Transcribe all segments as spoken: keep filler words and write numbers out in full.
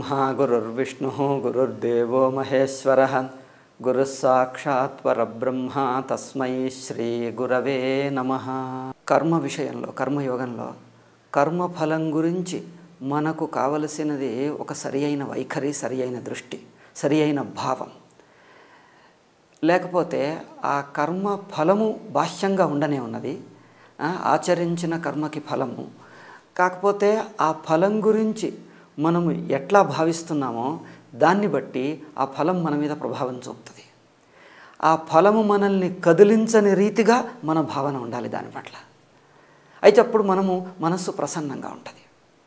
गुरुर्ब्रह्मा गुरुर्विष्णुः गुरुर्देवो महेश्वरः गुरुः साक्षात् परब्रह्म तस्मै श्री गुरवे नमः। कर्म విషయంలో కర్మయోగంలో కర్మఫలం గురించి మనకు కావలసినది ఒక సరియైన వైఖరి, సరియైన దృష్టి, సరియైన భావం. లేకపోతే ఆ కర్మ ఫలము బాహ్యంగా ఉండనే ఉన్నది, ఆచరించిన కర్మకి ఫలము. కాకపోతే ఆ ఫలం గురించి మనము ఎట్లా భావిస్తున్నామో దాన్ని బట్టి ఆ ఫలం మన మీద ప్రభావం చూపుతుంది. ఆ ఫలము మనల్ని కదిలించని రీతిగా మన భావన ఉండాలి దాని పట్ల. అయితే అప్పుడు మనము మనస్సు ప్రసన్నంగా ఉంటుంది.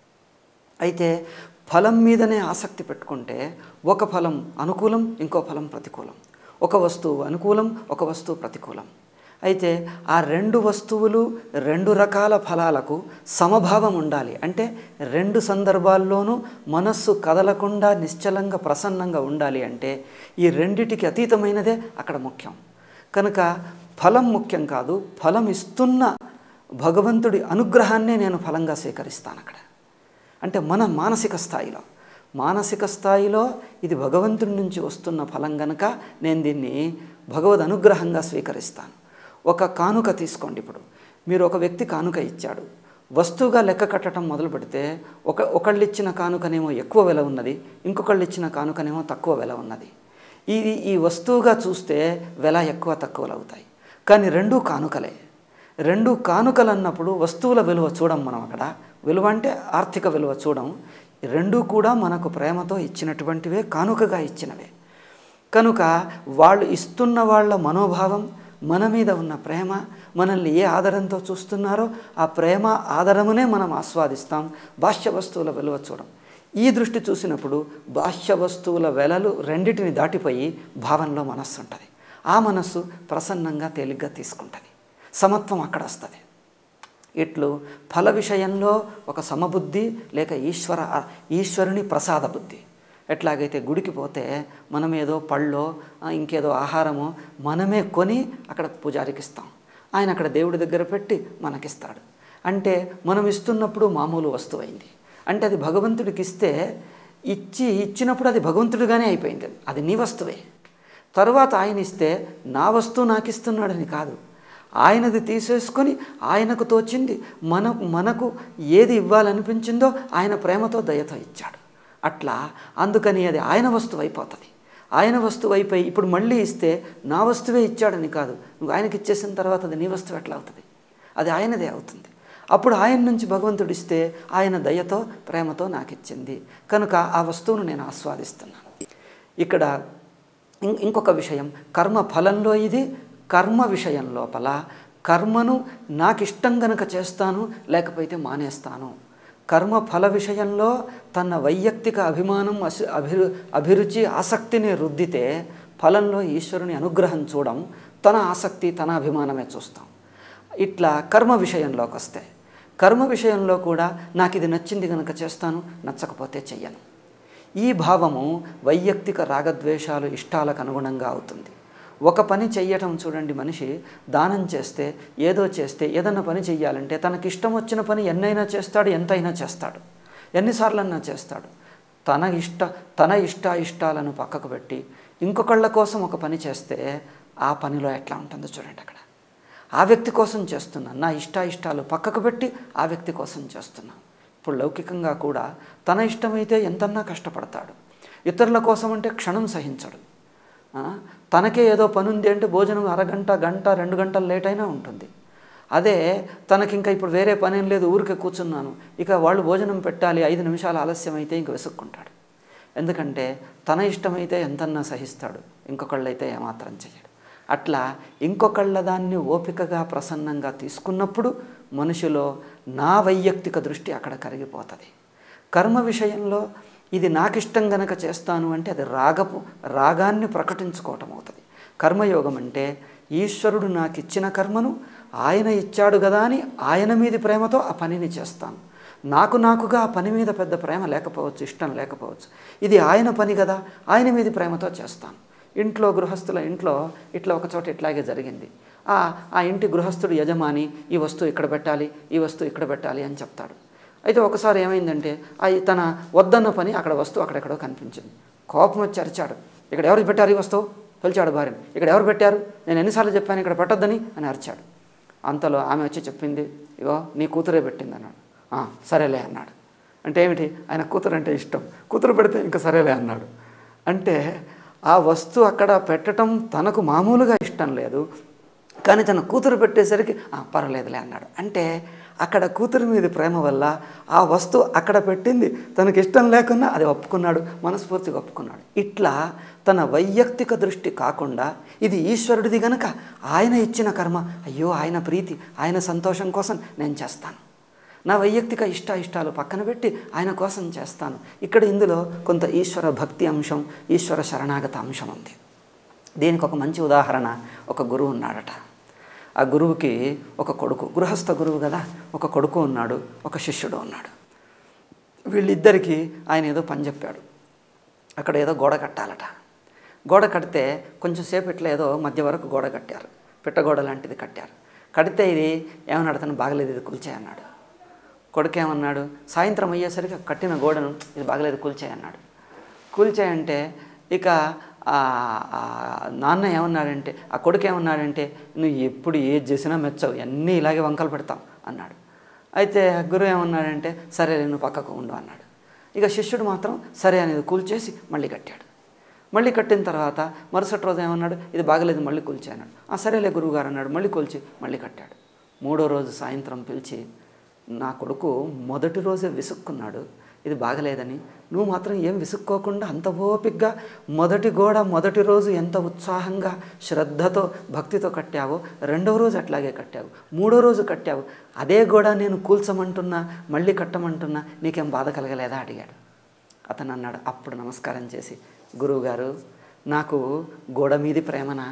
అయితే ఫలం మీదనే ఆసక్తి పెట్టుకుంటే ఒక ఫలం అనుకూలం, ఇంకో ఫలం ప్రతికూలం. ఒక వస్తువు అనుకూలం, ఒక వస్తువు ప్రతికూలం. అయితే ఆ రెండు వస్తువులు రెండు రకాల ఫలాలకు సమభావం ఉండాలి. అంటే రెండు సందర్భాల్లోనూ మనస్సు కదలకుండా నిశ్చలంగా ప్రసన్నంగా ఉండాలి. అంటే ఈ రెండిటికి అతీతమైనదే అక్కడ ముఖ్యం. కనుక ఫలం ముఖ్యం కాదు, ఫలం ఇస్తున్న భగవంతుడి అనుగ్రహాన్నే నేను ఫలంగా స్వీకరిస్తాను అక్కడ. అంటే మన మానసిక స్థాయిలో మానసిక స్థాయిలో ఇది భగవంతుడి నుంచి వస్తున్న ఫలం గనక నేను దీన్ని భగవద్ అనుగ్రహంగా స్వీకరిస్తాను. ఒక కానుక తీసుకోండి. ఇప్పుడు మీరు ఒక వ్యక్తి కానుక ఇచ్చాడు, వస్తువుగా లెక్క కట్టడం మొదలు పెడితే ఒక ఒకళ్ళు ఇచ్చిన కానుకనేమో ఎక్కువ వెల ఉన్నది, ఇంకొకళ్ళు ఇచ్చిన కానుకనేమో తక్కువ వెల ఉన్నది. ఇది ఈ వస్తువుగా చూస్తే వెల ఎక్కువ తక్కువలు అవుతాయి. కానీ రెండూ కానుకలే. రెండు కానుకలు అన్నప్పుడు వస్తువుల విలువ చూడం మనం అక్కడ. విలువ అంటే ఆర్థిక విలువ చూడం. రెండూ కూడా మనకు ప్రేమతో ఇచ్చినటువంటివే, కానుకగా ఇచ్చినవే. కనుక వాళ్ళు ఇస్తున్న వాళ్ళ మనోభావం, మన మీద ఉన్న ప్రేమ, మనల్ని ఏ ఆదరంతో చూస్తున్నారో ఆ ప్రేమ ఆదరమునే మనం ఆస్వాదిస్తాం. బాహ్య వస్తువుల విలువ చూడం. ఈ దృష్టి చూసినప్పుడు బాహ్య వస్తువుల వెలలు రెండిటిని దాటిపోయి భావనలో మనస్సు ఉంటుంది. ఆ మనస్సు ప్రసన్నంగా తేలిగ్గా తీసుకుంటుంది. సమత్వం అక్కడ వస్తుంది. ఇట్లు ఫల విషయంలో ఒక సమబుద్ధి లేక ఈశ్వర ఈశ్వరుని ప్రసాద బుద్ధి. ఎట్లాగైతే గుడికి పోతే మనం ఏదో పళ్ళో ఇంకేదో ఆహారమో మనమే కొని అక్కడ పూజారికి ఇస్తాం, ఆయన అక్కడ దేవుడి దగ్గర పెట్టి మనకిస్తాడు. అంటే మనం ఇస్తున్నప్పుడు మామూలు వస్తువు అయింది. అంటే అది భగవంతుడికి ఇస్తే ఇచ్చి ఇచ్చినప్పుడు అది భగవంతుడిగానే అయిపోయింది, అది నీ వస్తువే. తర్వాత ఆయన ఇస్తే నా వస్తువు నాకు ఇస్తున్నాడని కాదు, ఆయనది తీసేసుకొని ఆయనకు తోచింది మన మనకు ఏది ఇవ్వాలనిపించిందో ఆయన ప్రేమతో దయతో ఇచ్చాడు. అట్లా అందుకని అది ఆయన వస్తువు అయిపోతుంది. ఆయన వస్తువు అయిపోయి ఇప్పుడు మళ్ళీ ఇస్తే నా వస్తువే ఇచ్చాడని కాదు, నువ్వు ఆయనకి ఇచ్చేసిన తర్వాత అది నీ వస్తువు ఎట్లా అవుతుంది? అది ఆయనదే అవుతుంది. అప్పుడు ఆయన నుంచి భగవంతుడు ఇస్తే ఆయన దయతో ప్రేమతో నాకు ఇచ్చింది కనుక ఆ వస్తువును నేను ఆస్వాదిస్తున్నాను. ఇక్కడ ఇంకొక విషయం, కర్మ ఫలంలో ఇది కర్మ విషయం లోపల కర్మను నాకు ఇష్టం గనక చేస్తాను, లేకపోతే మానేస్తాను. కర్మ ఫల విషయంలో తన వైయక్తిక అభిమానం, అభిరు అభిరుచి ఆసక్తిని రుద్దితే ఫలంలో ఈశ్వరుని అనుగ్రహం చూడం, తన ఆసక్తి తన అభిమానమే చూస్తాం. ఇట్లా కర్మ విషయంలోకి వస్తే కర్మ విషయంలో కూడా నాకు ఇది నచ్చింది కనుక చేస్తాను, నచ్చకపోతే చెయ్యను. ఈ భావము వైయక్తిక రాగద్వేషాలు ఇష్టాలకు అనుగుణంగా అవుతుంది. ఒక పని చెయ్యటం చూడండి, మనిషి దానం చేస్తే ఏదో చేస్తే ఏదన్నా పని చెయ్యాలంటే తనకి ఇష్టం వచ్చిన పని ఎన్నైనా చేస్తాడు, ఎంతైనా చేస్తాడు, ఎన్నిసార్లన్నా చేస్తాడు. తన ఇష్ట తన ఇష్ట ఇష్టాలను పక్కకు పెట్టి ఇంకొకళ్ళ కోసం ఒక పని చేస్తే ఆ పనిలో ఎట్లా ఉంటుందో చూడండి. అక్కడ ఆ వ్యక్తి కోసం చేస్తున్నాను, నా ఇష్ట ఇష్టాలు పక్కకు పెట్టి ఆ వ్యక్తి కోసం చేస్తున్నాను. ఇప్పుడు లౌకికంగా కూడా తన ఇష్టమైతే ఎంతన్నా కష్టపడతాడు, ఇతరుల కోసం అంటే క్షణం సహించడు. తనకే ఏదో పని ఉంది అంటే భోజనం అరగంట గంట రెండు గంటలు లేట్ అయినా ఉంటుంది. అదే తనకి ఇంకా ఇప్పుడు వేరే పని ఏం లేదు, ఊరికే కూర్చున్నాను, ఇక వాళ్ళు భోజనం పెట్టాలి, ఐదు నిమిషాలు ఆలస్యం అయితే ఇంక వెసుక్కుంటాడు. ఎందుకంటే తన ఇష్టమైతే ఎంతన్నా సహిస్తాడు, ఇంకొకళ్ళైతే ఏమాత్రం చేయడు. అట్లా ఇంకొకళ్ళ దాన్ని ఓపికగా ప్రసన్నంగా తీసుకున్నప్పుడు మనిషిలో నా వైయక్తిక దృష్టి అక్కడ కరిగిపోతుంది. కర్మ విషయంలో ఇది నాకు ఇష్టం గనక చేస్తాను అంటే అది రాగపు రాగాన్ని ప్రకటించుకోవటం అవుతుంది. కర్మయోగం అంటే ఈశ్వరుడు నాకు ఇచ్చిన కర్మను ఆయన ఇచ్చాడు కదా అని ఆయన మీది ప్రేమతో ఆ పనిని చేస్తాను. నాకు నాకుగా ఆ పని మీద పెద్ద ప్రేమ లేకపోవచ్చు, ఇష్టం లేకపోవచ్చు, ఇది ఆయన పని కదా, ఆయన మీది ప్రేమతో చేస్తాను. ఇంట్లో గృహస్థుల ఇంట్లో ఇట్లా ఒక చోట ఇట్లాగే జరిగింది. ఆ ఆ ఇంటి గృహస్థుడు యజమాని ఈ వస్తువు ఇక్కడ పెట్టాలి, ఈ వస్తువు ఇక్కడ పెట్టాలి అని చెప్తాడు. అయితే ఒకసారి ఏమైందంటే అవి తన వద్దన్న పని అక్కడ వస్తువు అక్కడెక్కడో కనిపించింది. కోపం వచ్చి అరిచాడు, ఇక్కడ ఎవరు పెట్టారు ఈ వస్తువు? పిలిచాడు భార్యని, ఇక్కడ ఎవరు పెట్టారు? నేను ఎన్నిసార్లు చెప్పాను ఇక్కడ పెట్టొద్దని అని అరిచాడు. అంతలో ఆమె వచ్చి చెప్పింది, ఇగో నీ కూతురే పెట్టింది అన్నాడు. సరేలే అన్నాడు. అంటే ఏమిటి? ఆయన కూతురు అంటే ఇష్టం, కూతురు పెడితే ఇంకా సరేలే అన్నాడు. అంటే ఆ వస్తువు అక్కడ పెట్టడం తనకు మామూలుగా ఇష్టం లేదు, కానీ తన కూతురు పెట్టేసరికి పర్వాలేదులే అన్నాడు. అంటే అక్కడ కూతురు మీద ప్రేమ వల్ల ఆ వస్తువు అక్కడ పెట్టింది తనకి ఇష్టం లేకున్నా అది ఒప్పుకున్నాడు, మనస్ఫూర్తిగా ఒప్పుకున్నాడు. ఇట్లా తన వైయక్తిక దృష్టి కాకుండా ఇది ఈశ్వరుడిది గనక ఆయన ఇచ్చిన కర్మ, అయ్యో ఆయన ప్రీతి ఆయన సంతోషం కోసం నేను చేస్తాను, నా వైయక్తిక ఇష్ట ఇష్టాలు పక్కన పెట్టి ఆయన కోసం చేస్తాను. ఇక్కడ ఇందులో కొంత ఈశ్వర భక్తి అంశం, ఈశ్వర శరణాగత అంశం ఉంది. దీనికి ఒక మంచి ఉదాహరణ, ఒక గురువు ఉన్నాడట. ఆ గురువుకి ఒక కొడుకు, గృహస్థ గురువు కదా, ఒక కొడుకు ఉన్నాడు, ఒక శిష్యుడు ఉన్నాడు. వీళ్ళిద్దరికీ ఆయన ఏదో పని చెప్పాడు. అక్కడ ఏదో గోడ కట్టాలట. గోడ కడితే కొంచెం సేపు ఇట్లా ఏదో మధ్య వరకు గోడ కట్టారు, పిట్టగోడ లాంటిది కట్టారు. కడితే ఇది ఏమన్నాడు, తను బాగలేదు ఇది కూల్చేయన్నాడు. కొడుకు ఏమన్నాడు, సాయంత్రం అయ్యేసరికి కట్టిన గోడను ఇది బాగలేదు కూల్చేయన్నాడు. కూల్చేయంటే ఇక నాన్న ఏమన్నాడంటే, ఆ కొడుకు ఏమన్నాడంటే, నువ్వు ఎప్పుడు ఏది చేసినా మెచ్చవు, అన్నీ ఇలాగే వంకలు పెడతావు అన్నాడు. అయితే గురువు ఏమన్నాడంటే, సరే నువ్వు పక్కకు ఉండు అన్నాడు. ఇక శిష్యుడు మాత్రం సరే అనేది కూల్చేసి మళ్ళీ కట్టాడు. మళ్ళీ కట్టిన తర్వాత మరుసటి రోజు ఏమన్నాడు, ఇది బాగలేదు మళ్ళీ కూల్చే అన్నాడు. ఆ సరేలే గురువుగారు అన్నాడు. మళ్ళీ కూల్చి మళ్ళీ కట్టాడు. మూడో రోజు సాయంత్రం పిలిచి, నా కొడుకు మొదటి రోజే విసుక్కున్నాడు ఇది బాగలేదని, నువ్వు మాత్రం ఏం విసుక్కోకుండా అంత ఓపికగా మొదటి గోడ మొదటి రోజు ఎంత ఉత్సాహంగా శ్రద్ధతో భక్తితో కట్టావో రెండవ రోజు అట్లాగే కట్టావు, మూడో రోజు కట్టావు, అదే గోడ నేను కూల్చమంటున్నా మళ్ళీ కట్టమంటున్నా నీకేం బాధ కలగలేదా అడిగాడు. అతను అన్నాడు అప్పుడు నమస్కారం చేసి, గురువుగారు నాకు గోడ మీది ప్రేమనా,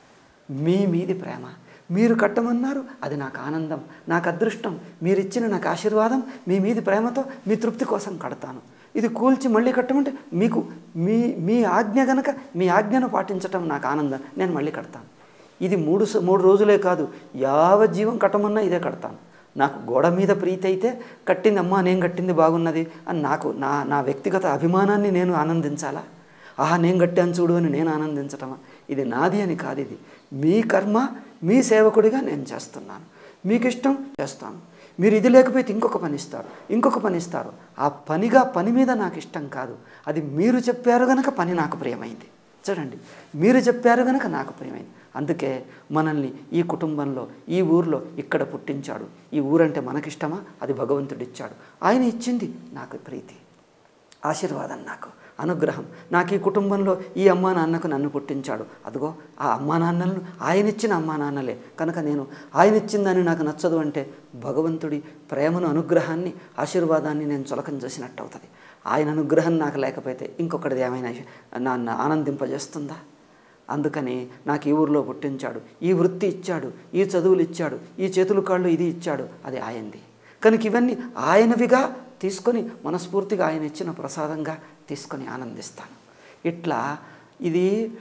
మీ మీది ప్రేమ, మీరు కట్టమన్నారు అది నాకు ఆనందం, నాకు అదృష్టం, మీరిచ్చిన నాకు ఆశీర్వాదం, మీ మీది ప్రేమతో మీ తృప్తి కోసం కడతాను. ఇది కూల్చి మళ్ళీ కట్టమంటే మీకు మీ మీ ఆజ్ఞ గనక మీ ఆజ్ఞను పాటించటం నాకు ఆనందం, నేను మళ్ళీ కడతాను. ఇది మూడు మూడు రోజులే కాదు, యావజ్జీవం కట్టమన్నా ఇదే కడతాను. నాకు గోడ మీద ప్రీతి అయితే కట్టింది అమ్మా నేను కట్టింది బాగున్నది అని నాకు నా నా వ్యక్తిగత అభిమానాన్ని నేను ఆనందించాలా, ఆహా నేను కట్టాను చూడు అని నేను ఆనందించటమా? ఇది నాది అని కాదు, ఇది మీ కర్మ, మీ సేవకుడిగా నేను చేస్తున్నాను, మీకు ఇష్టం చేస్తాను. మీరు ఇది లేకపోతే ఇంకొక పని ఇస్తారు, ఇంకొక పని ఇస్తారు. ఆ పనిగా పని మీద నాకు ఇష్టం కాదు, అది మీరు చెప్పారు కనుక పని నాకు ప్రియమైంది. చూడండి, మీరు చెప్పారు కనుక నాకు ప్రియమైంది. అందుకే మనల్ని ఈ కుటుంబంలో ఈ ఊర్లో ఇక్కడ పుట్టించాడు. ఈ ఊరంటే మనకిష్టమా? అది భగవంతుడిచ్చాడు. ఆయన ఇచ్చింది నాకు ప్రీతి, ఆశీర్వాదం, నాకు అనుగ్రహం. నాకు ఈ కుటుంబంలో ఈ అమ్మా నాన్నకు నన్ను పుట్టించాడు. అదిగో ఆ అమ్మా నాన్నలను ఆయన ఇచ్చిన అమ్మా నాన్నలే కనుక నేను ఆయన ఇచ్చిందని నాకు నచ్చదు అంటే భగవంతుడి ప్రేమను, అనుగ్రహాన్ని, ఆశీర్వాదాన్ని నేను చులకం చేసినట్టు అవుతుంది. ఆయన అనుగ్రహం నాకు లేకపోతే ఇంకొకటిది ఏమైనా నన్ను ఆనందింపజేస్తుందా? అందుకని నాకు ఈ ఊరిలో పుట్టించాడు, ఈ వృత్తి ఇచ్చాడు, ఈ చదువులు ఇచ్చాడు, ఈ చేతులు కాళ్ళు ఇది ఇచ్చాడు, అది ఆయనది కనుక ఇవన్నీ ఆయనవిగా తీసుకొని మనస్ఫూర్తిగా ఆయన ఇచ్చిన ప్రసాదంగా తీసుకొని ఆనందిస్తాను. ఇట్లా ఇది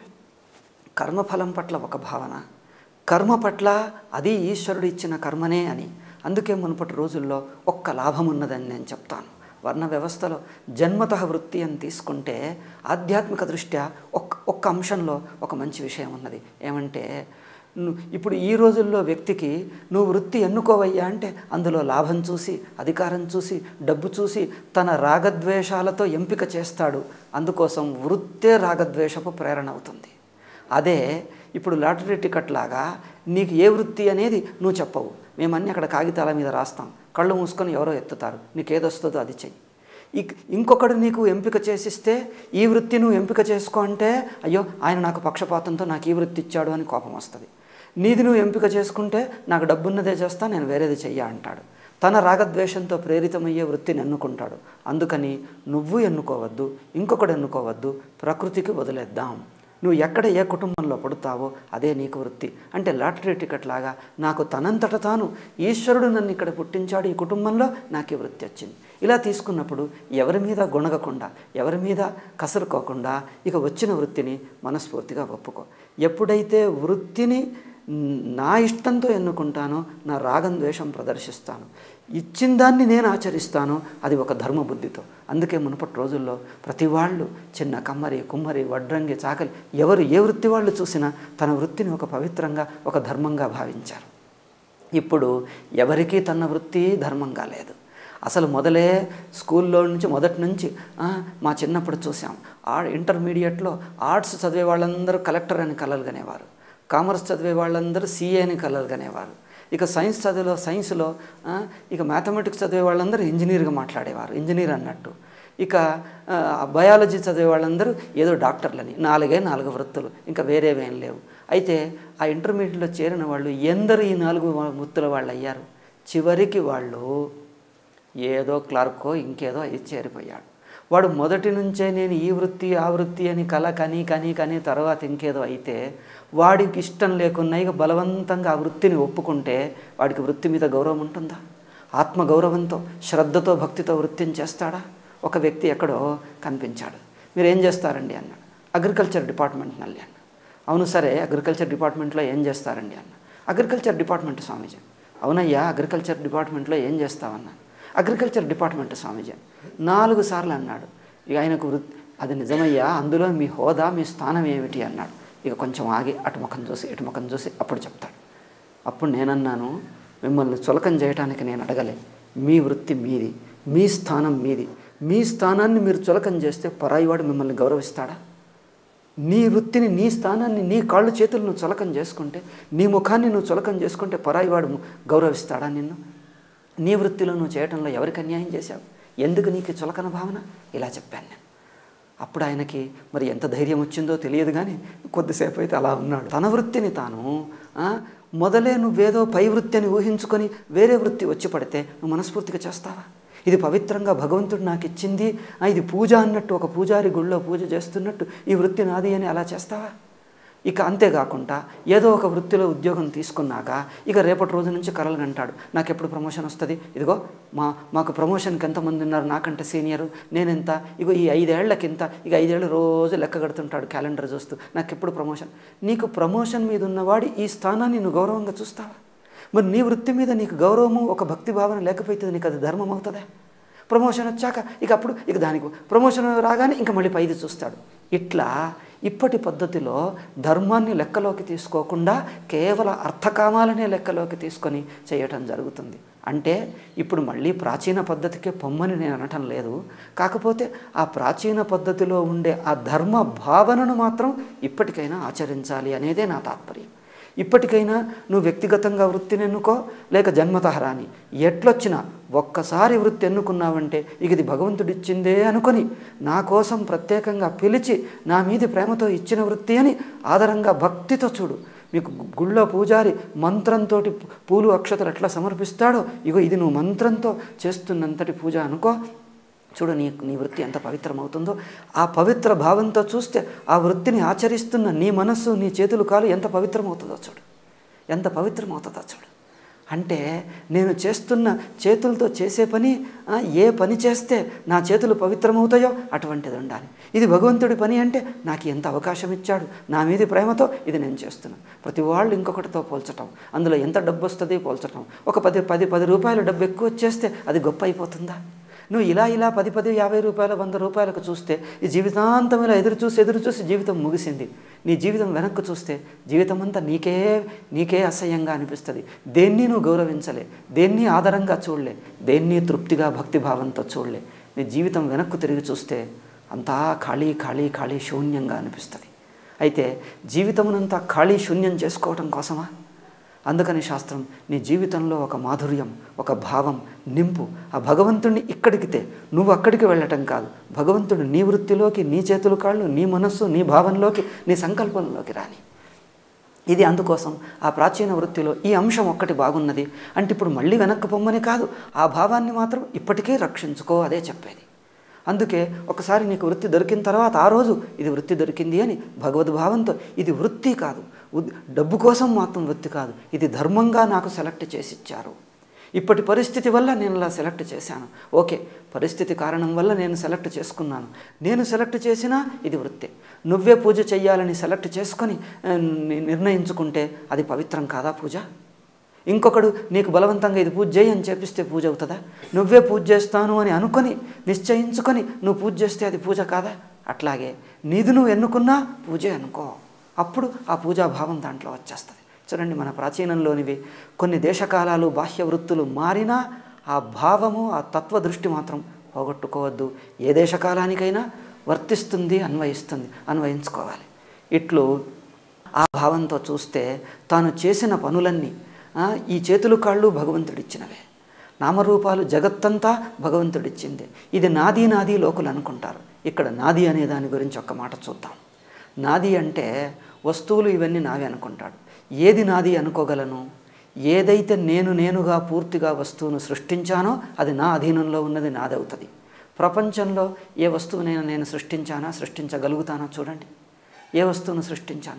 కర్మఫలం పట్ల ఒక భావన, కర్మ పట్ల అది ఈశ్వరుడు ఇచ్చిన కర్మనే అని. అందుకే మునుపటి రోజుల్లో ఒక్క లాభం ఉన్నదని నేను చెప్తాను. వర్ణ వ్యవస్థలో జన్మతః వృత్తి అని తీసుకుంటే ఆధ్యాత్మిక దృష్ట్యా ఒక్క ఒక్క అంశంలో ఒక మంచి విషయం ఉన్నది. ఏమంటే ఇప్పుడు ఈ రోజుల్లో వ్యక్తికి నువ్వు వృత్తి ఎన్నుకోవయ్యా అంటే అందులో లాభం చూసి, అధికారం చూసి, డబ్బు చూసి తన రాగద్వేషాలతో ఎంపిక చేస్తాడు. అందుకోసం వృత్తే రాగద్వేషపు ప్రేరణ అవుతుంది. అదే ఇప్పుడు లాటరీ టికెట్ లాగా నీకు ఏ వృత్తి అనేది నువ్వు చెప్పవు, మేమన్నీ అక్కడ కాగితాల మీద రాస్తాం, కళ్ళు మూసుకొని ఎవరో ఎత్తుతారు, నీకు ఏదొస్తుందో అది చెయ్యి. ఇంకొకడు నీకు ఎంపిక చేసిస్తే ఈ వృత్తి నువ్వు ఎంపిక చేసుకో అంటే అయ్యో ఆయన నాకు పక్షపాతంతో నాకు ఈ వృత్తి ఇచ్చాడు అని కోపం వస్తుంది. నీది నువ్వు ఎంపిక చేసుకుంటే నాకు డబ్బున్నదే చేస్తా, నేను వేరేది చెయ్య అంటాడు. తన రాగద్వేషంతో ప్రేరితమయ్యే వృత్తిని ఎన్నుకుంటాడు. అందుకని నువ్వు ఎన్నుకోవద్దు, ఇంకొకడు ఎన్నుకోవద్దు, ప్రకృతికి వదిలేద్దాం. నువ్వు ఎక్కడ ఏ కుటుంబంలో పడుతావో అదే నీకు వృత్తి. అంటే లాటరీ టికెట్ లాగా నాకు తనంతట తాను ఈశ్వరుడు నన్ను ఇక్కడ పుట్టించాడు, ఈ కుటుంబంలో నాకు ఈ వృత్తి వచ్చింది. ఇలా తీసుకున్నప్పుడు ఎవరి మీద గొణగకుండా, ఎవరి మీద కసురుకోకుండా ఇక వచ్చిన వృత్తిని మనస్ఫూర్తిగా ఒప్పుకో. ఎప్పుడైతే వృత్తిని నా ఇష్టంతో ఎన్నుకుంటానో నా రాగం ద్వేషం ప్రదర్శిస్తాను. ఇచ్చిన దాన్ని నేను ఆచరిస్తాను, అది ఒక ధర్మబుద్ధితో. అందుకే మునుపటి రోజుల్లో ప్రతి వాళ్ళు చిన్న కమ్మరి, కుమ్మరి, వడ్రంగి, చాకలి ఎవరు ఏ వృత్తి వాళ్ళు చూసినా తన వృత్తిని ఒక పవిత్రంగా, ఒక ధర్మంగా భావించారు. ఇప్పుడు ఎవరికీ తన వృత్తి ధర్మంగా లేదు. అసలు మొదలే స్కూల్లో నుంచి మొదటి నుంచి మా చిన్నప్పుడు చూసాం, ఆ ఇంటర్మీడియట్లో ఆర్ట్స్ చదివే వాళ్ళందరూ కలెక్టర్ అని కలలు కనేవారు, కామర్స్ చదివే వాళ్ళందరూ సీఏ అని కలలు కనేవారు, ఇక సైన్స్ చదివలో సైన్స్లో ఇక మ్యాథమెటిక్స్ చదివే వాళ్ళందరూ ఇంజనీర్గా మాట్లాడేవారు, ఇంజనీర్ అన్నట్టు. ఇక బయాలజీ చదివే వాళ్ళందరూ ఏదో డాక్టర్లని, నాలుగే నాలుగు వృత్తులు, ఇంకా వేరేవేం లేవు. అయితే ఆ ఇంటర్మీడియట్లో చేరిన వాళ్ళు ఎందరు ఈ నాలుగు వృత్తుల వాళ్ళు అయ్యారు? చివరికి వాళ్ళు ఏదో క్లర్కో ఇంకేదో అయి చేరిపోయాడు. వాడు మొదటి నుంచే నేను ఈ వృత్తి ఆ వృత్తి అని కల కని కని కని తర్వాత ఇంకేదో అయితే వాడికి ఇష్టం లేకున్నా ఇక బలవంతంగా ఆ వృత్తిని ఒప్పుకుంటే వాడికి వృత్తి మీద గౌరవం ఉంటుందా? ఆత్మగౌరవంతో, శ్రద్ధతో, భక్తితో వృత్తిని చేస్తాడా? ఒక వ్యక్తి ఎక్కడో కనిపించాడు. మీరు ఏం చేస్తారండి అన్నాడు. అగ్రికల్చర్ డిపార్ట్మెంట్ నల్లి అన్న. అవును సరే, అగ్రికల్చర్ డిపార్ట్మెంట్లో ఏం చేస్తారండి అన్న. Agriculture department Swamiji. అవునయ్యా, అగ్రికల్చర్ డిపార్ట్మెంట్లో ఏం చేస్తావన్నా. అగ్రికల్చర్ డిపార్ట్మెంట్ స్వామీజీ. నాలుగు సార్లు అన్నాడు. ఇక ఆయనకు వృత్తి అది నిజమయ్యా, అందులో మీ హోదా, మీ స్థానం ఏమిటి అన్నాడు. ఇక కొంచెం ఆగి అటు ముఖం చూసి ఇటు ముఖం చూసి అప్పుడు చెప్తాడు. అప్పుడు నేనన్నాను, మిమ్మల్ని చులకం చేయడానికి నేను అడగలే, మీ వృత్తి మీది, మీ స్థానం మీది. మీ స్థానాన్ని మీరు చులకం చేస్తే పరాయివాడు మిమ్మల్ని గౌరవిస్తాడా? నీ వృత్తిని, నీ స్థానాన్ని, నీ కాళ్ళు చేతులు నువ్వు చులకం చేసుకుంటే, నీ ముఖాన్ని నువ్వు చులకం చేసుకుంటే పరాయివాడు గౌరవిస్తాడా నిన్ను? నీ వృత్తిలో నువ్వు చేయటంలో ఎవరికి అన్యాయం చేశావు? ఎందుకు నీకు చులకన భావన? ఇలా చెప్పాను నేను. అప్పుడు ఆయనకి మరి ఎంత ధైర్యం వచ్చిందో తెలియదు, కానీ కొద్దిసేపు అయితే అలా ఉన్నాడు. తన వృత్తిని తాను మొదలే నువ్వేదో పై వృత్తి అని ఊహించుకొని వేరే వృత్తి వచ్చి పడితే నువ్వు మనస్ఫూర్తిగా చేస్తావా? ఇది పవిత్రంగా భగవంతుడు నాకు ఇచ్చింది, ఇది పూజ అన్నట్టు, ఒక పూజారి గుళ్ళో పూజ చేస్తున్నట్టు ఈ వృత్తి నాది అని అలా చేస్తావా? ఇక అంతేకాకుండా ఏదో ఒక వృత్తిలో ఉద్యోగం తీసుకున్నాక ఇక రేపటి రోజు నుంచి కలలు కంటాడు, నాకు ఎప్పుడు ప్రమోషన్ వస్తుంది, ఇదిగో మా మాకు ప్రమోషన్కి ఎంతమంది ఉన్నారు నాకంటే సీనియరు, నేనెంత, ఇగో ఈ ఐదేళ్లకింత, ఇక ఐదేళ్ళు రోజు లెక్క కడుతుంటాడు క్యాలెండర్ చూస్తూ, నాకు ఎప్పుడు ప్రమోషన్. నీకు ప్రమోషన్ మీద ఉన్నవాడి ఈ స్థానాన్ని నువ్వు గౌరవంగా చూస్తావా? మరి నీ వృత్తి మీద నీకు గౌరవము, ఒక భక్తి భావన లేకపోతే నీకు అది ధర్మం అవుతుందా? ప్రమోషన్ వచ్చాక ఇక అప్పుడు ఇక దానికి ప్రమోషన్ రాగానే ఇంకా మళ్ళీ పైది చూస్తాడు. ఇట్లా ఇప్పటి పద్ధతిలో ధర్మాన్ని లెక్కలోకి తీసుకోకుండా కేవల అర్థకామాలనే లెక్కలోకి తీసుకొని చేయటం జరుగుతుంది. అంటే ఇప్పుడు మళ్ళీ ప్రాచీన పద్ధతికే పొమ్మని నేను అనటం లేదు, కాకపోతే ఆ ప్రాచీన పద్ధతిలో ఉండే ఆ ధర్మ భావనను మాత్రం ఇప్పటికైనా ఆచరించాలి అనేదే నా తాత్పర్యం. ఇప్పటికైనా నువ్వు వ్యక్తిగతంగా వృత్తిని ఎన్నుకో, లేక జన్మతః రాని ఎట్లొచ్చినా ఒక్కసారి వృత్తి ఎన్నుకున్నావంటే ఇక ఇది భగవంతుడిచ్చిందే అనుకొని నా కోసం ప్రత్యేకంగా పిలిచి నా మీది ప్రేమతో ఇచ్చిన వృత్తి అని ఆదరంగా భక్తితో చూడు. మీకు గుళ్ళో పూజారి మంత్రంతో పూలు అక్షతలు ఎట్లా సమర్పిస్తాడో, ఇగో ఇది నువ్వు మంత్రంతో చేస్తున్నంతటి పూజ అనుకో. చూడు నీ నీ వృత్తి ఎంత పవిత్రమవుతుందో. ఆ పవిత్ర భావంతో చూస్తే ఆ వృత్తిని ఆచరిస్తున్న నీ మనస్సు, నీ చేతులు, కాలు ఎంత పవిత్రమవుతుందో చూడు, ఎంత పవిత్రమవుతుందో చూడు. అంటే నేను చేస్తున్న చేతులతో చేసే పని, ఏ పని చేస్తే నా చేతులు పవిత్రమవుతాయో అటువంటిది ఉండాలి. ఇది భగవంతుడి పని అంటే నాకు ఎంత అవకాశం ఇచ్చాడు, నా మీది ప్రేమతో ఇది నేను చేస్తున్నాను. ప్రతి వాళ్ళు ఇంకొకటితో పోల్చటం, అందులో ఎంత డబ్బు వస్తుంది పోల్చటం. ఒక పది పది పది రూపాయల డబ్బు ఎక్కువ వచ్చేస్తే అది గొప్ప అయిపోతుందా? నువ్వు ఇలా ఇలా పది పది యాభై రూపాయల వంద రూపాయలకు చూస్తే ఈ జీవితాంతం ఇలా ఎదురు చూసి ఎదురు చూసి జీవితం ముగిసింది. నీ జీవితం వెనక్కు చూస్తే జీవితం అంతా నీకే నీకే అసహ్యంగా అనిపిస్తుంది. దేన్ని నువ్వు గౌరవించలే, దేన్ని ఆదరంగా చూడలే, దేన్ని తృప్తిగా భక్తిభావంతో చూడలే. నీ జీవితం వెనక్కు తిరిగి చూస్తే అంతా ఖాళీ ఖాళీ ఖాళీ శూన్యంగా అనిపిస్తుంది. అయితే జీవితమునంతా ఖాళీ శూన్యం చేసుకోవటం కోసమా? అందుకని శాస్త్రం నీ జీవితంలో ఒక మాధుర్యం, ఒక భావం నింపు. ఆ భగవంతుడిని ఇక్కడికితే, నువ్వు అక్కడికి వెళ్ళటం కాదు, భగవంతుడు నీ వృత్తిలోకి, నీ చేతులు కాళ్ళు, నీ మనస్సు, నీ భావంలోకి, నీ సంకల్పంలోకి రాని. ఇది అందుకోసం ఆ ప్రాచీన వృత్తిలో ఈ అంశం ఒక్కటి బాగున్నది అంటే ఇప్పుడు మళ్ళీ వెనక్కి పొమ్మని కాదు, ఆ భావాన్ని మాత్రం ఇప్పటికే రక్షించుకో, అదే చెప్పేది. అందుకే ఒకసారి నీకు వృత్తి దొరికిన తర్వాత ఆ రోజు ఇది వృత్తి దొరికింది అని భగవద్భావంతో, ఇది వృత్తి కాదు, డబ్బు కోసం మాత్రం వృత్తి కాదు, ఇది ధర్మంగా నాకు సెలెక్ట్ చేసి ఇచ్చారు, ఇప్పటి పరిస్థితి వల్ల నేను ఇలా సెలెక్ట్ చేశాను, ఓకే పరిస్థితి కారణం వల్ల నేను సెలెక్ట్ చేసుకున్నాను, నేను సెలెక్ట్ చేసినా ఇది వృత్తి. నువ్వే పూజ చెయ్యాలని సెలెక్ట్ చేసుకొని నిర్ణయించుకుంటే అది పవిత్రం కాదా పూజ? ఇంకొకడు నీకు బలవంతంగా ఇది పూజ చేయి అని చెప్పిస్తే పూజ అవుతుందా? నువ్వే పూజ చేస్తాను అని అనుకొని నిశ్చయించుకొని నువ్వు పూజ చేస్తే అది పూజ కాదా? అట్లాగే నీది నువ్వు ఎన్నుకున్నా పూజే అనుకో, అప్పుడు ఆ పూజాభావం దాంట్లో వచ్చేస్తుంది. చూడండి, మన ప్రాచీనంలోనివి కొన్ని దేశకాలాలు బాహ్య వృత్తులు మారినా ఆ భావము ఆ తత్వ దృష్టి మాత్రం పోగొట్టుకోవద్దు. ఏ దేశకాలానికైనా వర్తిస్తుంది, అన్వయిస్తుంది, అన్వయించుకోవాలి. ఇట్లు ఆ భావంతో చూస్తే తాను చేసిన పనులన్నీ ఈ చేతులు కాళ్ళు భగవంతుడిచ్చినవే, నామరూపాలు జగత్తంతా భగవంతుడిచ్చిందే. ఇది నాది నాది లోకులు అనుకుంటారు. ఇక్కడ నాది అనే దాని గురించి ఒక్క మాట చూద్దాం. నాది అంటే వస్తువులు ఇవన్నీ నావి అనుకుంటాడు. ఏది నాది అనుకోగలను? ఏదైతే నేను నేనుగా పూర్తిగా వస్తువును సృష్టించానో అది నా అధీనంలో ఉన్నది నాదవుతుంది. ప్రపంచంలో ఏ వస్తువునైనా నేను సృష్టించానా, సృష్టించగలుగుతానా? చూడండి, ఏ వస్తువును సృష్టించాను?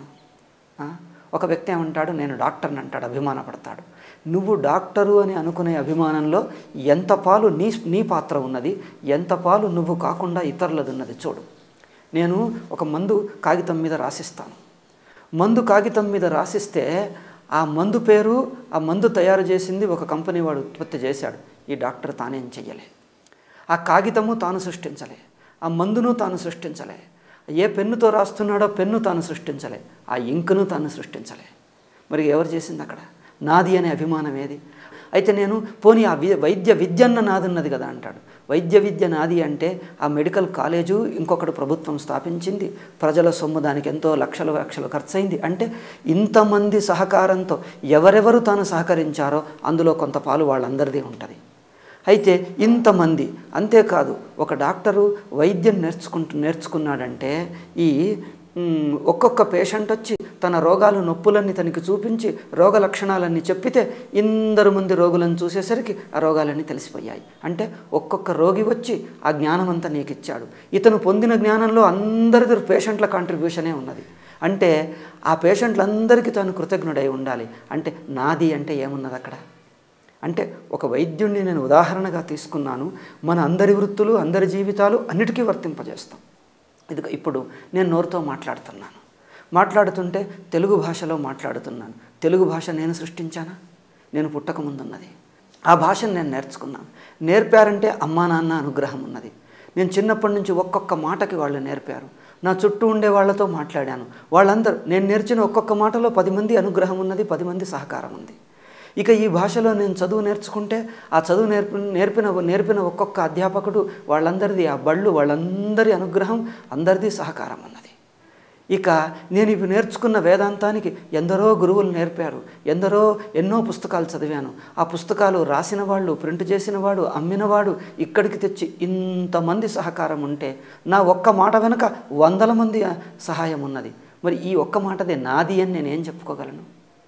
ఒక వ్యక్తి ఏమంటాడు, నేను డాక్టర్ని అంటాడు, అభిమానపడతాడు. నువ్వు డాక్టరు అని అనుకునే అభిమానంలో ఎంత పాలు నీ నీ పాత్ర ఉన్నది, ఎంత పాలు నువ్వు కాకుండా ఇతరులది ఉన్నది చూడు. నేను ఒక మందు కాగితం మీద రాసిస్తాను. మందు కాగితం మీద రాసిస్తే ఆ మందు పేరు, ఆ మందు తయారు చేసింది ఒక కంపెనీ వాడు ఉత్పత్తి చేశాడు. ఈ డాక్టర్ తానేం చెయ్యలే. ఆ కాగితము తాను సృష్టించలే, ఆ మందును తాను సృష్టించలే, ఏ పెన్నుతో రాస్తున్నాడో పెన్ను తాను సృష్టించలే, ఆ ఇంకును తాను సృష్టించలే. మరి ఎవరు చేసింది అక్కడ? నాది అనే అభిమానం ఏది? అయితే నేను పోనీ ఆ వి వైద్య విద్య అన్న నాదున్నది కదా అంటాడు. వైద్య విద్య నాది అంటే ఆ మెడికల్ కాలేజు ఇంకొకటి ప్రభుత్వం స్థాపించింది, ప్రజల సొమ్ము దానికి ఎంతో లక్షల లక్షలు ఖర్చయింది. అంటే ఇంతమంది సహకారంతో ఎవరెవరు తాను సహకరించారో అందులో కొంత పాలు వాళ్ళందరిది ఉంటుంది. అయితే ఇంతమంది, అంతేకాదు ఒక డాక్టరు వైద్యం నేర్చుకుంటూ నేర్చుకున్నాడంటే ఈ ఒక్కొక్క పేషెంట్ వచ్చి తన రోగాలు నొప్పులన్నీ తనకి చూపించి రోగ లక్షణాలన్నీ చెప్పితే ఇందరు మంది రోగులను చూసేసరికి ఆ రోగాలన్నీ తెలిసిపోయాయి. అంటే ఒక్కొక్క రోగి వచ్చి ఆ జ్ఞానం అంతా నీకు ఇచ్చాడు. ఇతను పొందిన జ్ఞానంలో అందరిది పేషెంట్ల కాంట్రిబ్యూషనే ఉన్నది. అంటే ఆ పేషెంట్లందరికీ తాను కృతజ్ఞుడై ఉండాలి. అంటే నాది అంటే ఏమున్నది అక్కడ? అంటే ఒక వైద్యుడిని నేను ఉదాహరణగా తీసుకున్నాను. మన అందరి వృత్తులు, అందరి జీవితాలు అన్నిటికీ వర్తింపజేస్తాం. ఇది ఇప్పుడు నేను నోరుతో మాట్లాడుతున్నాను, మాట్లాడుతుంటే తెలుగు భాషలో మాట్లాడుతున్నాను. తెలుగు భాష నేను సృష్టించానా? నేను పుట్టక ముందున్నది. ఆ భాషను నేను నేర్చుకున్నాను. నేర్పారంటే అమ్మా నాన్న అనుగ్రహం ఉన్నది. నేను చిన్నప్పటి నుంచి ఒక్కొక్క మాటకి వాళ్ళు నేర్పారు. నా చుట్టూ ఉండే వాళ్ళతో మాట్లాడాను. వాళ్ళందరూ నేను నేర్చిన ఒక్కొక్క మాటలో పది మంది అనుగ్రహం ఉన్నది, పది మంది సహకారం ఉంది. ఇక ఈ భాషలో నేను చదువు నేర్చుకుంటే ఆ చదువు నేర్పి నేర్పిన నేర్పిన ఒక్కొక్క అధ్యాపకుడు వాళ్ళందరిది, ఆ బళ్ళు వాళ్ళందరి అనుగ్రహం, అందరిది సహకారం ఉన్నది. ఇక నేను ఇవి నేర్చుకున్న వేదాంతానికి ఎందరో గురువులు నేర్పారు, ఎందరో ఎన్నో పుస్తకాలు చదివాను. ఆ పుస్తకాలు రాసిన వాళ్ళు, ప్రింట్ చేసిన వాడు, అమ్మినవాడు, ఇక్కడికి తెచ్చి ఇంతమంది సహకారం ఉంటే నా ఒక్క మాట వెనుక వందల మంది సహాయం ఉన్నది. మరి ఈ ఒక్క మాటదే నాది అని నేనేం చెప్పుకోగలను?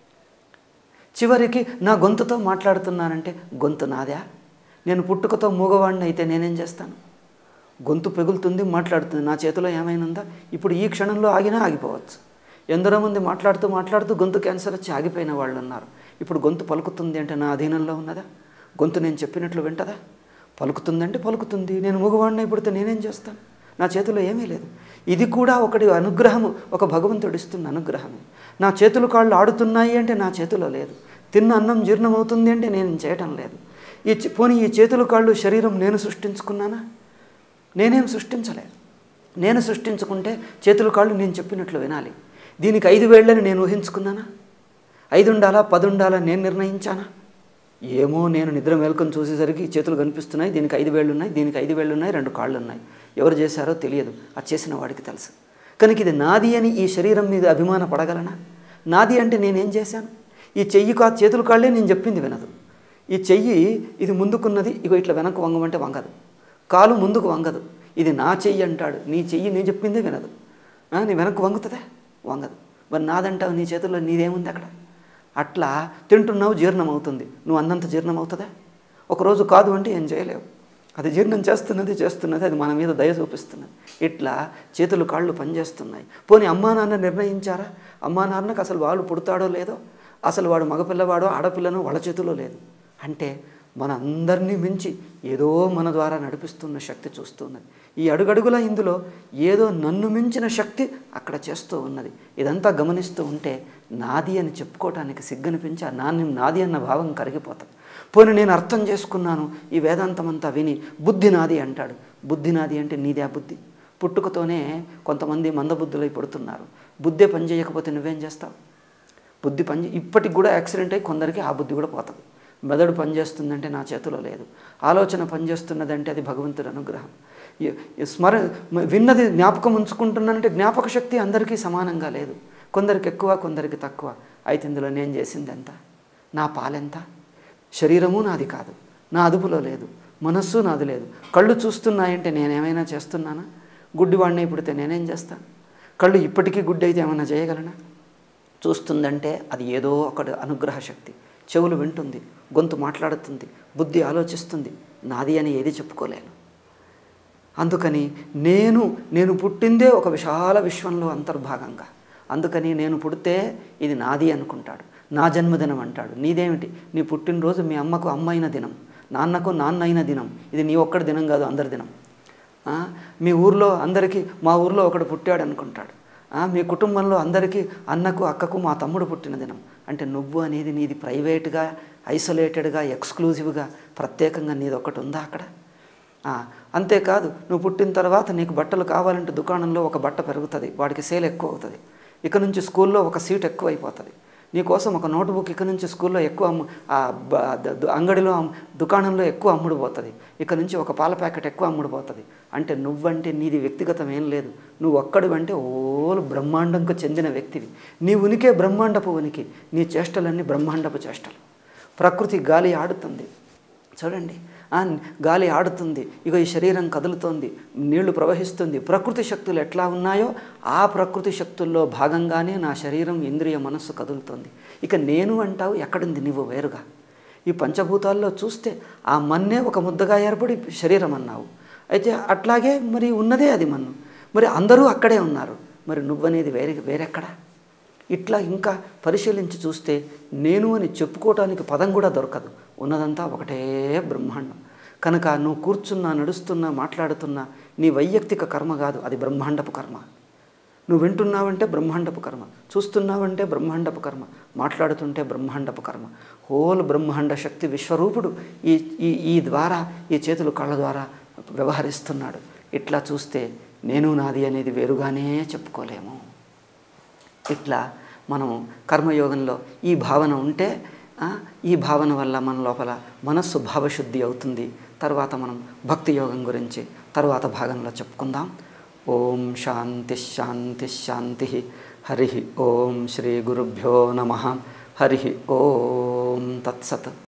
చివరికి నా గొంతుతో మాట్లాడుతున్నానంటే గొంతు నాదా? నేను పుట్టుకతో మూగవాడిని అయితే నేనేం చేస్తాను? గొంతు పెగులుతుంది, మాట్లాడుతుంది, నా చేతిలో ఏమైనా? ఇప్పుడు ఈ క్షణంలో ఆగినా ఆగిపోవచ్చు. ఎందరో మంది మాట్లాడుతూ మాట్లాడుతూ గొంతు క్యాన్సర్ వచ్చి ఆగిపోయిన వాళ్ళు ఉన్నారు. ఇప్పుడు గొంతు పలుకుతుంది అంటే నా అధీనంలో ఉన్నదా? గొంతు నేను చెప్పినట్లు వింటదా? పలుకుతుందంటే పలుకుతుంది. నేను మూగవాడిని పుడితే నేనేం చేస్తాను? నా చేతిలో ఏమీ లేదు. ఇది కూడా ఒకటి అనుగ్రహము, ఒక భగవంతుడు ఇస్తున్న అనుగ్రహమే. నా చేతులు కాళ్ళు ఆడుతున్నాయి అంటే నా చేతిలో లేదు. తిన్న అన్నం జీర్ణమవుతుంది అంటే నేను చేయటం లేదు. ఈ పోనీ ఈ చేతులు కాళ్ళు శరీరం నేను సృష్టించుకున్నానా? నేనేం సృష్టించలే. నేను సృష్టించుకుంటే చేతులు కాళ్ళు నేను చెప్పినట్లు వినాలి. దీనికి ఐదు వేళ్ళని నేను ఊహించుకున్నానా? ఐదు ఉండాలా, పది ఉండాలా నేను నిర్ణయించానా? ఏమో, నేను నిద్ర మేల్కొని చూసేసరికి చేతులు కనిపిస్తున్నాయి, దీనికి ఐదు వేళ్ళు ఉన్నాయి, దీనికి ఐదు వేళ్ళు ఉన్నాయి, రెండు కాళ్ళు ఉన్నాయి. ఎవరు చేశారో తెలియదు, అది చేసిన వాడికి తెలుసు. కనుక ఇది నాది అని ఈ శరీరం మీద అభిమాన పడగలనా? నాది అంటే నేనేం చేశాను? ఈ చెయ్యి కా చేతులు కాళ్ళే నేను చెప్పింది వినదు. ఈ చెయ్యి ఇది ముందుకున్నది, ఇగో ఇట్లా వెనక్కు వంగమంటే వంగదు. కాలు ముందుకు వంగదు. ఇది నా చెయ్యి అంటాడు. నీ చెయ్యి నేను చెప్పిందే వినదు. నీ వెనక్కు వంగుతుందా? వంగదు. మరి నాదంటావు, నీ చేతుల్లో నీదేముంది అక్కడ? అట్లా తింటున్నావు, జీర్ణం అవుతుంది. నువ్వు అన్నంత జీర్ణం అవుతుందా? ఒకరోజు కాదు అంటే ఏం చేయలేవు. అది జీర్ణం చేస్తున్నది చేస్తున్నది అది మన మీద దయ చూపిస్తున్నది. ఇట్లా చేతులు కాళ్ళు పనిచేస్తున్నాయి. పోనీ అమ్మా నాన్న నిర్ణయించారా? అమ్మా నాన్నకు అసలు వాడు పుడతాడో లేదో, అసలు వాడు మగపిల్లవాడో ఆడపిల్లనో వాళ్ళ చేతిలో లేదు. అంటే మన అందరినీ మించి ఏదో మన ద్వారా నడిపిస్తున్న శక్తి చూస్తున్నది. ఈ అడుగడుగుల ఇందులో ఏదో నన్ను మించిన శక్తి అక్కడ చేస్తూ ఉన్నది. ఇదంతా గమనిస్తూ ఉంటే నాది అని చెప్పుకోవటానికి సిగ్గనిపించి ఆ నాన్ని నాది అన్న భావం కరిగిపోతుంది. పోనీ నేను అర్థం చేసుకున్నాను ఈ వేదాంతం అంతా విని బుద్ధి నాది అంటాడు. బుద్ధి నాది అంటే నీదే ఆ బుద్ధి. పుట్టుకతోనే కొంతమంది మందబుద్ధులై పడుతున్నారు. బుద్ధే పని చేయకపోతే నువ్వేం చేస్తావు? బుద్ధి పని ఇప్పటికి కూడా యాక్సిడెంట్ అయ్యి కొందరికి ఆ బుద్ధి కూడా పోతుంది. మెదడు పనిచేస్తుందంటే నా చేతిలో లేదు. ఆలోచన పనిచేస్తున్నదంటే అది భగవంతుడి అనుగ్రహం. స్మర విన్నది జ్ఞాపకం ఉంచుకుంటున్నానంటే జ్ఞాపక శక్తి అందరికీ సమానంగా లేదు. కొందరికి ఎక్కువ, కొందరికి తక్కువ. అయితే ఇందులో నేను చేసింది ఎంత? నా పాలెంత? శరీరము నాది కాదు, నా అదుపులో లేదు. మనస్సు నాది లేదు. కళ్ళు చూస్తున్నాయంటే నేనేమైనా చేస్తున్నానా? గుడ్డివాడిని పుడితే నేనేం చేస్తాను? కళ్ళు ఇప్పటికీ గుడ్డి అయితే ఏమైనా చేయగలనా? చూస్తుందంటే అది ఏదో ఒకటి అనుగ్రహ శక్తి. చెవులు వింటుంది, గొంతు మాట్లాడుతుంది, బుద్ధి ఆలోచిస్తుంది. నాది అని ఏది చెప్పుకోలేను. అందుకని నేను నేను పుట్టిందే ఒక విశాల విశ్వంలో అంతర్భాగంగా. అందుకని నేను పుడితే ఇది నాది అనుకుంటాడు. నా జన్మదినం అంటాడు. నీదేమిటి? నీ పుట్టినరోజు మీ అమ్మకు అమ్మ అయిన దినం, నాన్నకు నాన్న అయిన దినం. ఇది నీ ఒక్కడి దినం కాదు, అందరి దినం. మీ ఊర్లో అందరికీ మా ఊర్లో ఒకడు పుట్టాడు అనుకుంటాడు. మీ కుటుంబంలో అందరికీ అన్నకు అక్కకు మా తమ్ముడు పుట్టిన దినం. అంటే నువ్వు అనేది నీది ప్రైవేట్గా, ఐసోలేటెడ్గా, ఎక్స్క్లూజివ్గా, ప్రత్యేకంగా నీది ఒకటి ఉందా అక్కడ? అంతేకాదు, నువ్వు పుట్టిన తర్వాత నీకు బట్టలు కావాలంటే దుకాణంలో ఒక బట్ట పెరుగుతుంది, వాడికి సేల్ ఎక్కువ అవుతుంది. ఇక నుంచి స్కూల్లో ఒక సీట్ ఎక్కువ అయిపోతుంది. నీకోసం ఒక నోట్బుక్ ఇక నుంచి స్కూల్లో ఎక్కువ అమ్ము అంగడిలో దుకాణంలో ఎక్కువ అమ్ముడు పోతుంది. ఇక నుంచి ఒక పాల ప్యాకెట్ ఎక్కువ అమ్ముడు పోతుంది. అంటే నువ్వంటే నీది వ్యక్తిగతం ఏం లేదు. నువ్వు ఒక్కడివంటే ఓలు బ్రహ్మాండంకు చెందిన వ్యక్తివి. నీ ఉనికే బ్రహ్మాండపు ఉనికి. నీ చేష్టలన్నీ బ్రహ్మాండపు చేష్టలు. ప్రకృతి గాలి ఆడుతుంది చూడండి. గాలి ఆడుతుంది, ఇక ఈ శరీరం కదులుతోంది, నీళ్లు ప్రవహిస్తుంది. ప్రకృతి శక్తులు ఎట్లా ఉన్నాయో ఆ ప్రకృతి శక్తుల్లో భాగంగానే నా శరీరం, ఇంద్రియ, మనస్సు కదులుతోంది. ఇక నేను అంటావు ఎక్కడుంది నువ్వు వేరుగా? ఈ పంచభూతాల్లో చూస్తే ఆ మన్నే ఒక ముద్దగా ఏర్పడి శరీరం అన్నావు. అయితే అట్లాగే మరి ఉన్నదే అది మన్ను. మరి అందరూ అక్కడే ఉన్నారు. మరి నువ్వనేది వేరే వేరెక్కడా? ఇట్లా ఇంకా పరిశీలించి చూస్తే నేను అని చెప్పుకోవటానికి పదం కూడా దొరకదు. ఉన్నదంతా ఒకటే బ్రహ్మాండం. కనుక నువ్వు కూర్చున్నా, నడుస్తున్నా, మాట్లాడుతున్నా నీ వైయక్తిక కర్మ కాదు, అది బ్రహ్మాండపు కర్మ. నువ్వు వింటున్నావంటే బ్రహ్మాండపు కర్మ, చూస్తున్నావంటే బ్రహ్మాండపు కర్మ, మాట్లాడుతుంటే బ్రహ్మాండపు కర్మ. హోల్ బ్రహ్మాండ శక్తి విశ్వరూపుడు ఈ ఈ ఈ ద్వారా, ఈ చేతులు కళ్ళ ద్వారా వ్యవహరిస్తున్నాడు. ఇట్లా చూస్తే నేను నాది అనేది వేరుగానే చెప్పుకోలేము. ఇట్లా మనం కర్మయోగంలో ఈ భావన ఉంటే ఈ భావన వల్ల మన లోపల మనస్సు భావశుద్ధి అవుతుంది. తర్వాత మనం భక్తి యోగం గురించి తర్వాత భాగంలో చెప్పుకుందాం. ఓం శాంతి శాంతి శాంతి. హరి ఓం శ్రీ గురుభ్యో నమః. హరి ఓం తత్సత్.